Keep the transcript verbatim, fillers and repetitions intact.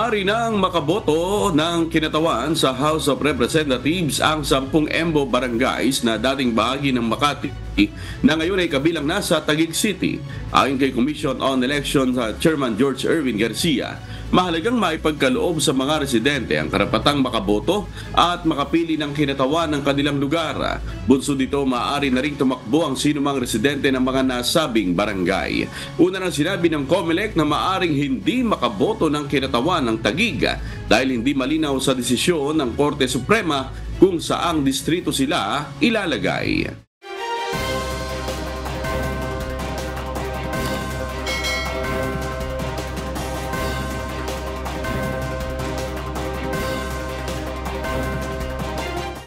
Maaari nang makaboto ng kinatawan sa House of Representatives ang sampung Embo barangays na dating bahagi ng Makati na ngayon ay kabilang na sa Taguig City. Ayon kay Commission on Elections uh, Chairman George Erwin Garcia, mahalagang maipagkaloob sa mga residente ang karapatang makaboto at makapili ng kinatawan ng kanilang lugar. Bunso dito, maaari na ring tumakbo ang sinumang residente ng mga nasabing barangay. Una nang sinabi ng COMELEC na maaring hindi makaboto ng kinatawan ng Taguig dahil hindi malinaw sa desisyon ng Korte Suprema kung saang distrito sila ilalagay.